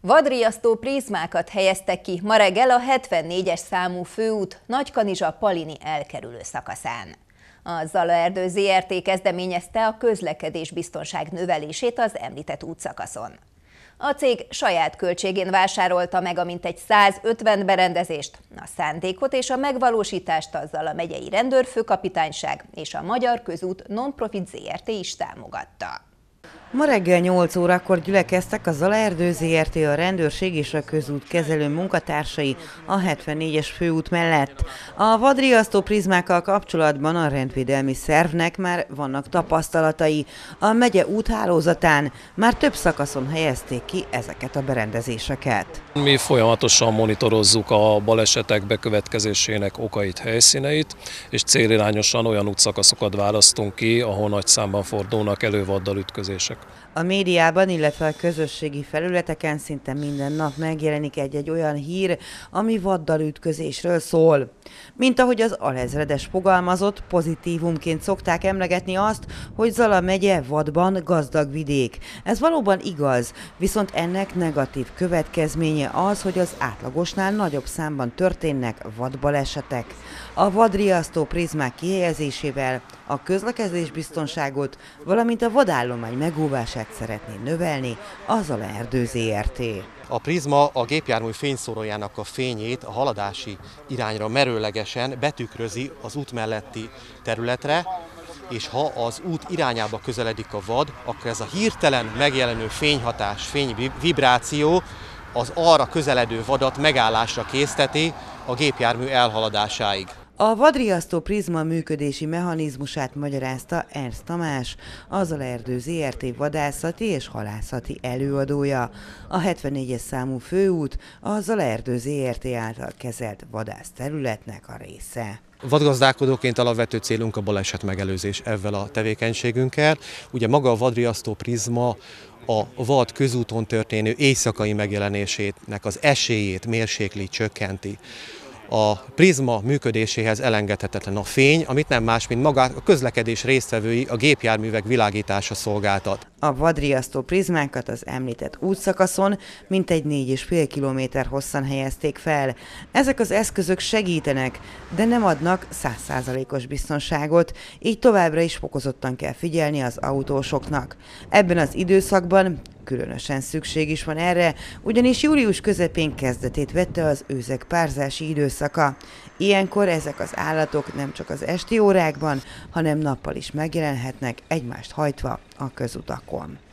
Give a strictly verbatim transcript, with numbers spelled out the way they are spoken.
Vadriasztó prizmákat helyeztek ki ma reggel a hetvennégyes számú főút Nagykanizsa-Palini elkerülő szakaszán. A Zalaerdő zé er té kezdeményezte a közlekedésbiztonság növelését az említett útszakaszon. A cég saját költségén vásárolta meg a mintegy százötven berendezést, a szándékot és a megvalósítást a Zala megyei rendőrfőkapitányság és a Magyar Közút Non-Profit zé er té is támogatta. Ma reggel nyolc órakor gyülekeztek a Zalaerdő zé er té, a rendőrség és a közút kezelő munkatársai a hetvennégyes főút mellett. A vadriasztó prizmákkal kapcsolatban a rendvédelmi szervnek már vannak tapasztalatai. A megye úthálózatán már több szakaszon helyezték ki ezeket a berendezéseket. Mi folyamatosan monitorozzuk a balesetek bekövetkezésének okait, helyszíneit, és célirányosan olyan útszakaszokat választunk ki, ahol nagy számban fordulnak elő vaddal ütközések. A médiában, illetve a közösségi felületeken szinte minden nap megjelenik egy-egy olyan hír, ami vaddal ütközésről szól. Mint ahogy az alezredes fogalmazott, pozitívumként szokták emlegetni azt, hogy Zala megye vadban gazdag vidék. Ez valóban igaz, viszont ennek negatív következménye az, hogy az átlagosnál nagyobb számban történnek vadbalesetek. A vadriasztó prizmák kihelyezésével a közlekedésbiztonságot, valamint a vadállomány megóvását szeretné növelni a Zalaerdő zé er té. A prizma a gépjármű fényszórójának a fényét a haladási irányra merőlegesen betükrözi az út melletti területre, és ha az út irányába közeledik a vad, akkor ez a hirtelen megjelenő fényhatás, fényvibráció az arra közeledő vadat megállásra készteti a gépjármű elhaladásáig. A vadriasztó prizma működési mechanizmusát magyarázta Ernst Tamás, a Zalaerdő zé er té vadászati és halászati előadója. A hetvennégyes számú főút a Zalaerdő zé er té által kezelt vadászterületnek a része. Vadgazdálkodóként alapvető célunk a baleset megelőzés ezzel a tevékenységünkkel. Ugye maga a vadriasztó prizma a vad közúton történő éjszakai megjelenésének az esélyét mérsékli, csökkenti. A prizma működéséhez elengedhetetlen a fény, amit nem más, mint maga a közlekedés résztvevői, a gépjárművek világítása szolgáltat. A vadriasztó prizmákat az említett útszakaszon mintegy négy és fél kilométer hosszan helyezték fel. Ezek az eszközök segítenek, de nem adnak száz százalékos biztonságot, így továbbra is fokozottan kell figyelni az autósoknak. Ebben az időszakban különösen szükség is van erre, ugyanis július közepén kezdetét vette az őzek párzási időszaka. Ilyenkor ezek az állatok nem csak az esti órákban, hanem nappal is megjelenhetnek egymást hajtva a közutakon.